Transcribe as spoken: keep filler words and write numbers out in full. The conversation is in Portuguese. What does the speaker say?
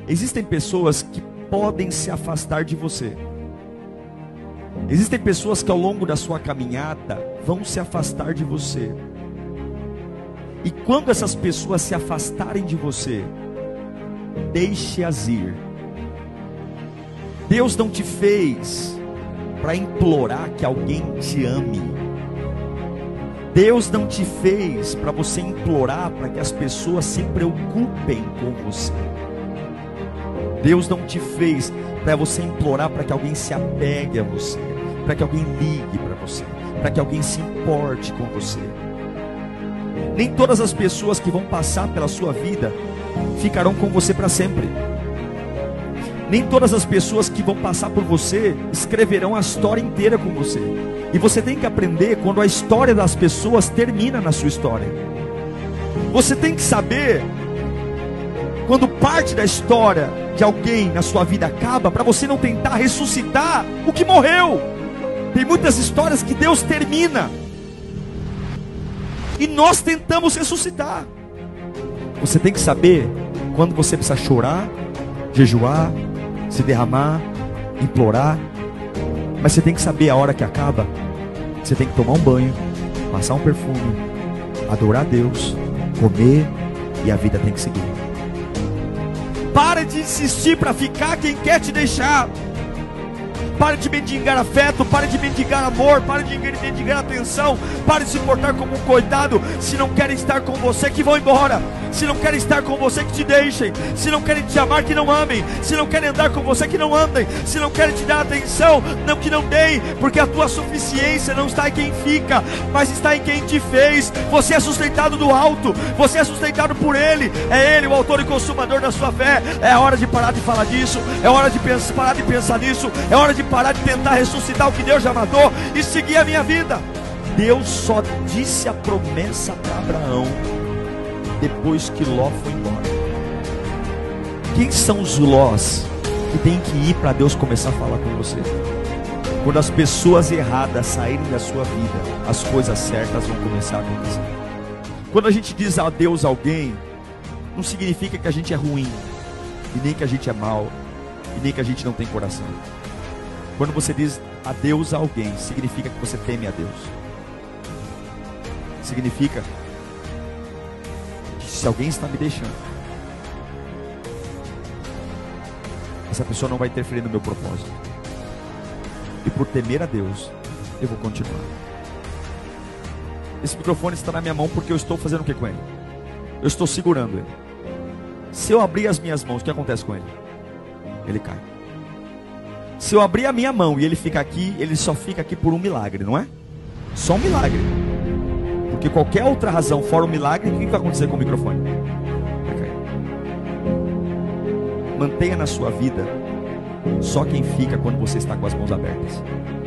Existem pessoas que podem se afastar de você. Existem pessoas que ao longo da sua caminhada vão se afastar de você. E quando essas pessoas se afastarem de você, deixe-as ir. Deus não te fez para implorar que alguém te ame. Deus não te fez para você implorar para que as pessoas se preocupem com você. Deus não te fez para você implorar para que alguém se apegue a você, para que alguém ligue para você, para que alguém se importe com você. Nem todas as pessoas que vão passar pela sua vida ficarão com você para sempre. Nem todas as pessoas que vão passar por você escreverão a história inteira com você. E você tem que aprender quando a história das pessoas termina na sua história. Você tem que saber quando parte da história de alguém na sua vida acaba, para você não tentar ressuscitar o que morreu. Tem muitas histórias que Deus termina e nós tentamos ressuscitar. Você tem que saber quando você precisa chorar, jejuar, se derramar, implorar. Mas você tem que saber a hora que acaba. Você tem que tomar um banho, passar um perfume, adorar a Deus, comer, e a vida tem que seguir. Para de insistir para ficar quem quer te deixar. Pare de mendigar afeto, pare de mendigar amor, pare de mendigar atenção, pare de se portar como um coitado. Se não querem estar com você, que vão embora. Se não querem estar com você, que te deixem. Se não querem te amar, que não amem. Se não querem andar com você, que não andem. Se não querem te dar atenção, não, que não deem. Porque a tua suficiência não está em quem fica, mas está em quem te fez. Você é sustentado do alto, você é sustentado por Ele. É Ele o autor e consumador da sua fé. É hora de parar de falar disso. É hora de pensar, parar de pensar nisso. É hora de parar de tentar ressuscitar o que Deus já matou e seguir a minha vida. Deus só disse a promessa para Abraão depois que Ló foi embora. Quem são os Lós que tem que ir para Deus começar a falar com você? Quando as pessoas erradas saírem da sua vida, as coisas certas vão começar a acontecer. Quando a gente diz adeus a alguém, não significa que a gente é ruim, e nem que a gente é mau, e nem que a gente não tem coração. Quando você diz adeus a alguém, significa que você teme a Deus. Significa que se alguém está me deixando, essa pessoa não vai interferir no meu propósito. E por temer a Deus, eu vou continuar. Esse microfone está na minha mão porque eu estou fazendo o que com ele? Eu estou segurando ele. Se eu abrir as minhas mãos, o que acontece com ele? Ele cai. Se eu abrir a minha mão e ele fica aqui, ele só fica aqui por um milagre, não é? Só um milagre. Porque qualquer outra razão fora o milagre, o que vai acontecer com o microfone? Vai cair. Mantenha na sua vida só quem fica quando você está com as mãos abertas.